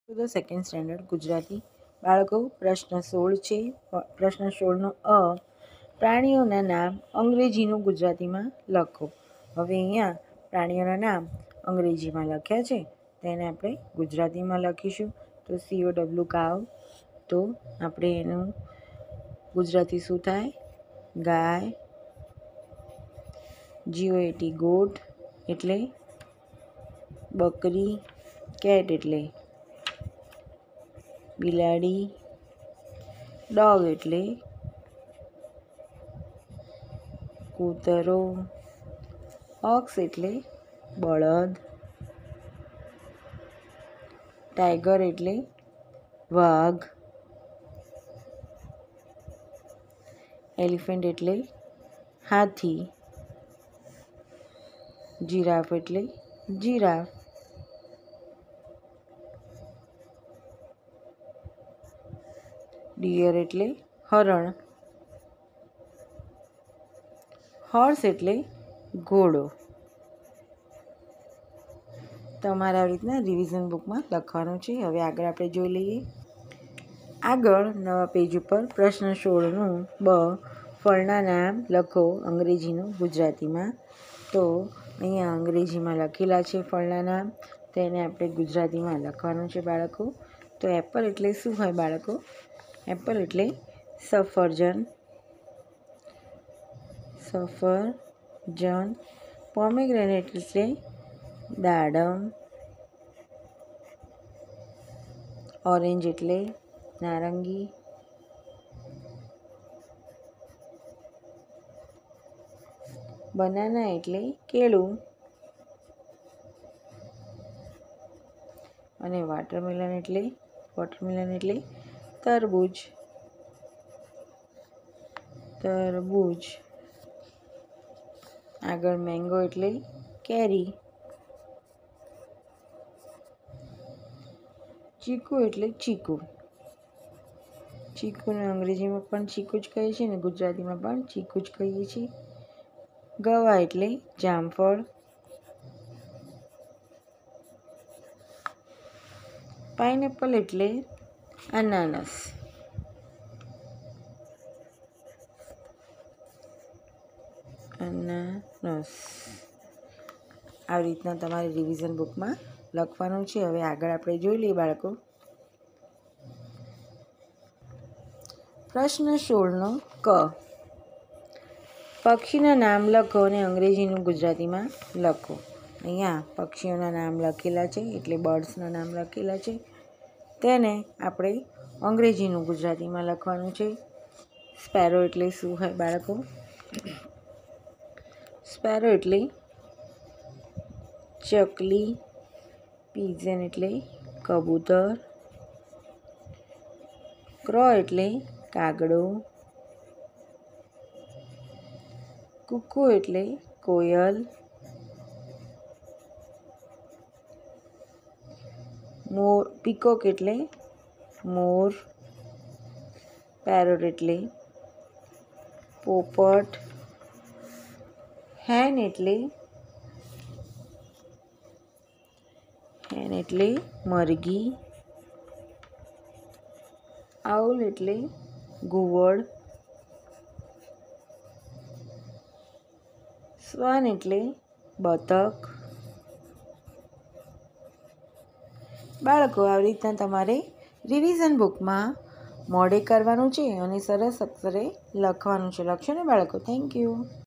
Two the second standard Gujarati. બાળકો, પ્રશ્ન 16 છે. પ્રશ્ન 16નો અ, પ્રાણીઓના નામ અંગ્રેજીનું ગુજરાતીમાં લખો. હવે અહીંયા પ્રાણીઓના નામ અંગ્રેજીમાં લખ્યા છે, તેને આપણે ગુજરાતીમાં લખીશું. તો COW કાવ, તો આપણે એનું ગુજરાતી શું થાય? ગાય. GOAT ગોટ એટલે બકરી. કેટ એટલે બિલાડી. ડોગ એટલે કૂતરો. ઓક્સ એટલે બળદ. ટાઈગર એટલે વાઘ. એલિફન્ટ એટલે હાથી. જીરાફ એટલે જીરાફ. ડિયર એટલે હરણ. હોર્સ એટલે ઘોડો. તમારે આવી રીતના રિવિઝન બુકમાં લખવાનું છે. હવે આગળ આપણે જોઈ લઈએ. આગળ નવા પેજ ઉપર પ્રશ્ન 16નું બ, ફળના નામ લખો અંગ્રેજીનું ગુજરાતીમાં. તો અહીંયા અંગ્રેજીમાં લખેલા છે ફળના નામ, તેને આપણે ગુજરાતીમાં લખવાનું છે બાળકો. તો એપલ એટલે શું હોય બાળકો? એપલ એટલે સફરજન. સફરજન. પોમેગ્રેનેટ એટલે દાડમ. ઓરેન્જ એટલે નારંગી. બનાના એટલે કેળું. અને વોટરમેલન એટલે તરબૂચ. તરબૂચ. આગળ મેંગો એટલે કેરી. ચીકુ એટલે ચીકુ. ચીકુને અંગ્રેજીમાં પણ ચીકુ જ કહીએ છીએ ને ગુજરાતીમાં પણ ચીકુ જ કહીએ છીએ. ગવા એટલે જામફળ. પાઇનેપલ એટલે અનાનસ. અનાનસ. આવી રીતના તમારે રિવિઝન બુકમાં લખવાનું છે. હવે આગળ આપણે જોઈ લઈએ બાળકો. પ્રશ્ન 16નો ક, પક્ષીના નામ લખો અને અંગ્રેજીનું ગુજરાતીમાં લખો. અહીંયા પક્ષીઓના નામ લખેલા છે, એટલે બર્ડ્સના નામ લખેલા છે, તેને આપણે અંગ્રેજીનું ગુજરાતીમાં લખવાનું છે. સ્પેરો એટલે શું હોય બાળકો? સ્પેરો એટલે ચકલી. પીજન એટલે કબૂતર. ક્રો એટલે કાગડો. કુકુ એટલે કોયલ. મોર. પીકોક એટલે મોર. પેરોટ એટલે પોપટ. હેન એટલે મરઘી. આઉલ એટલે ઘુવડ. સ્વાન એટલે બતક. બાળકો, આવી રીતના તમારે રિવિઝન બુકમાં મોઢે કરવાનું છે અને સરસ અક્ષરે લખવાનું છે. લખશો ને બાળકો? Thank you.